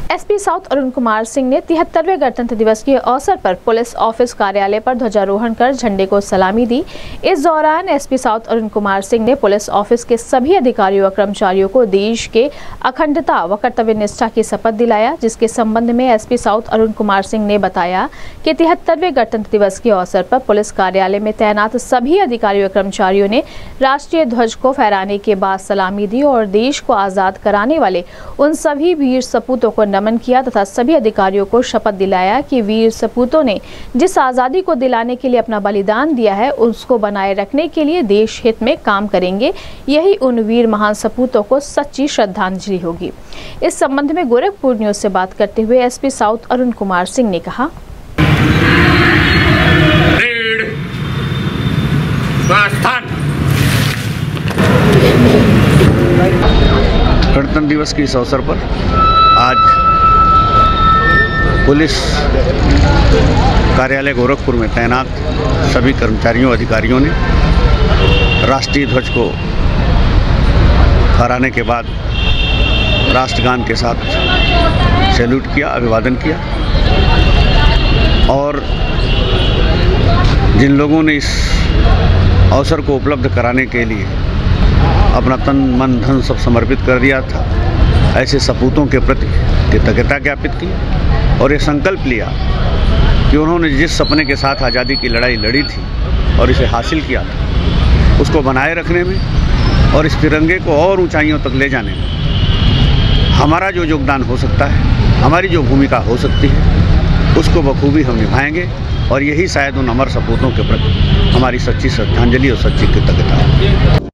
SP south Arun Kumar Singh ने 73वें गणतंत्र दिवस के अवसर पर पुलिस ऑफिस कार्यालय पर ध्वजारोहण कर झंडे को सलामी दी। इस दौरान एसपी साउथ अरुण कुमार सिंह ने पुलिस ऑफिस के सभी अधिकारियों और कर्मचारियों को देश के अखंडता व कर्तव्य निष्ठा की शपथ दिलाया, जिसके संबंध में एसपी साउथ अरुण कुमार सिंह ने बताया कि 73वें गणतंत्र दिवस के अवसर पर पुलिस कार्यालय में तैनात सभी अधिकारियों और कर्मचारियों ने राष्ट्रीय ध्वज को फहराने के बाद सलामी दी और देश को आजाद कराने वाले उन सभी वीर सपूतों को नमन किया तथा सभी अधिकारियों को शपथ दिलाया कि वीर सपूतों ने जिस आजादी को दिलाने के लिए अपना बलिदान दिया है उसको बनाए रखने के लिए देश हित में काम करेंगे। यही उन वीर महान सपूतों को सच्ची श्रद्धांजलि होगी। इस संबंध में गोरखपुर न्यूज से बात करते हुए एसपी साउथ अरुण कुमार सिंह ने कहा, गणतंत्र दिवस के इस अवसर पर आज पुलिस कार्यालय गोरखपुर में तैनात सभी कर्मचारियों अधिकारियों ने राष्ट्रीय ध्वज को फहराने के बाद राष्ट्रगान के साथ सैल्यूट किया, अभिवादन किया और जिन लोगों ने इस अवसर को उपलब्ध कराने के लिए अपना तन मन धन सब समर्पित कर दिया था, ऐसे सपूतों के प्रति कृतज्ञता ज्ञापित की और ये संकल्प लिया कि उन्होंने जिस सपने के साथ आज़ादी की लड़ाई लड़ी थी और इसे हासिल किया था, उसको बनाए रखने में और इस तिरंगे को और ऊंचाइयों तक ले जाने में हमारा जो योगदान हो सकता है, हमारी जो भूमिका हो सकती है, उसको बखूबी हम निभाएंगे और यही शायद उन अमर सपूतों के प्रति हमारी सच्ची श्रद्धांजलि और सच्ची कृतज्ञता है।